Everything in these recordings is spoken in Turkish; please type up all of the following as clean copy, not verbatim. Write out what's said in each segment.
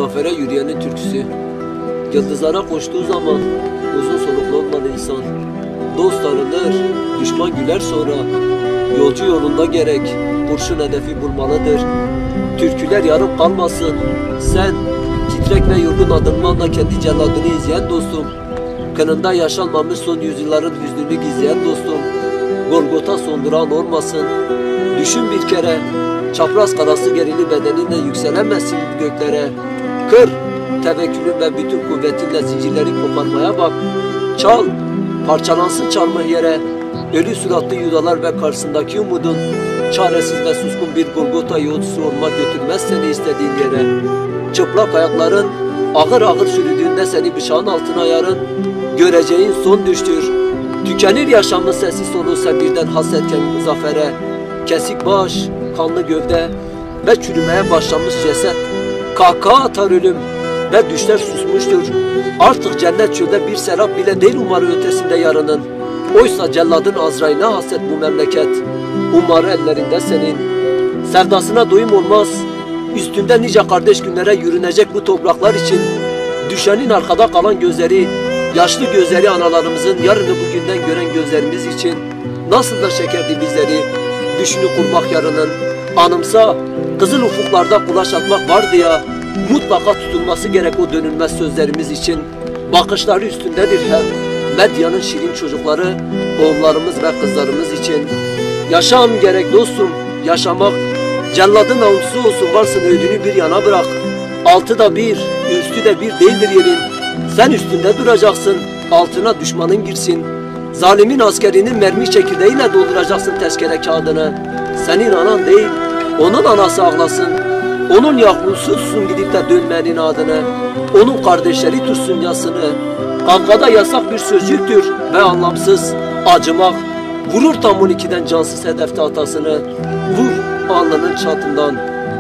zafere yürüyenin türküsü. Yıldızlara koştuğu zaman uzun soluklu olmalı insan. Dost arınır, düşman güler sonra. Yolcu yolunda gerek kurşun hedefi bulmalıdır. Türküler yarım kalmasın. Sen titrek ve yorgun adımlarla kendi celladını izleyen dostum. Kınında yaşanmamış son yüzyılların hüznünü gizleyen dostum. Golgota sonduran olmasın. Düşün bir kere, çapraz karası gerili bedeninle yükselemezsin göklere. Kır, tevekkülün ve bütün kuvvetinle zincirleri koparmaya bak. Çal, parçalansın çalma yere. Ölü suratlı yudalar ve karşısındaki umudun. Çaresiz ve suskun bir Golgota yolcusu olmak götürmez seni istediğin yere. Çıplak ayakların ağır ağır sürüdüğünde seni bıçağın altına yarın. Göreceğin son düştür. Tükenir yaşamın sesi solusa birden hasretken zafere. Kesik baş, kanlı gövde ve çürümeye başlamış ceset. Kahkaha atar ölüm ve düşler susmuştur. Artık cennet çölde bir serap bile değil umarı ötesinde yarının. Oysa celladın Azrail'e hasret bu memleket. Umarı ellerinde senin. Sevdasına doyum olmaz. Üstünde nice kardeş günlere yürünecek bu topraklar için. Düşenin arkada kalan gözleri, yaşlı gözleri analarımızın yarını bugünden gören gözlerimiz için. Nasıl da şekerdi bizleri, düşünü kurmak yarının. Anımsa, kızıl ufuklarda kulaç atmak vardı ya, mutlaka tutulması gerek o dönülmez sözlerimiz için. Bakışları üstündedir hep, medyanın şirin çocukları, oğullarımız ve kızlarımız için. Yaşam gerek dostum, yaşamak, celladın avuntusu olsun varsın ödünü bir yana bırak. Altı da bir, üstü de bir değildir yerin. Sen üstünde duracaksın, altına düşmanın girsin. Zalimin askerinin mermi çekirdeğiyle dolduracaksın tezkere kağıdını. Senin anan değil, onun anası ağlasın. Onun yaklunsuzsun gidip de dönmenin adını. Onun kardeşleri tutsun yasını. Kavgada yasak bir sözcüktür ve anlamsız. Acımak, vurur tam 12'den cansız hedefte hatasını. Vur alnının çatından.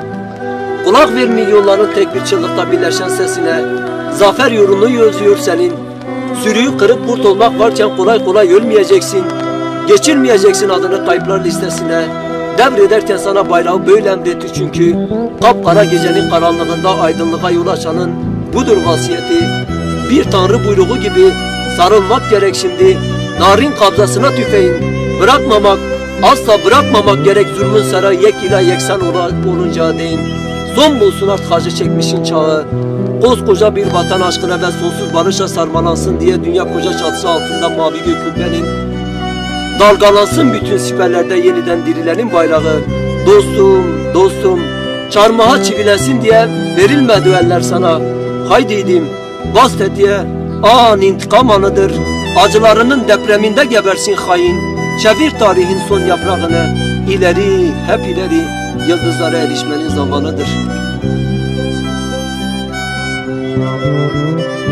Kulak ver milyonların tek bir çığlıkta birleşen sesine. Zafer yolunu yazıyor senin. Sürüyü kırıp kurt olmak varken kolay kolay ölmeyeceksin. Geçirmeyeceksin adını kayıplar listesine. Devrederken sana bayrağı böyle emretti çünkü. Kapkara gecenin karanlığında aydınlığa yol açanın budur vasiyeti. Bir tanrı buyruğu gibi sarılmak gerek şimdi. Narin kabzasına tüfeğin. Bırakmamak, asla bırakmamak gerek zulmün sarayı yek ile yeksan olunca değin. Son bulsun artık acı çekmişin çağı. Koskoca bir vatan aşkına ve sonsuz barışa sarmalansın diye dünya koca çatısı altında mavi gök kubbenin. Dalgalansın bütün siperlerde yeniden dirilenin bayrağı. Dostum, dostum, çarmıha çivilesin diye verilmedi eller sana. Haydiydim, bas tetiğe, an intikam anıdır. Acılarının depreminde gebersin hain. Çevir tarihin son yaprağını. İleri, hep ileri, yıldızlara erişmenin zamanıdır.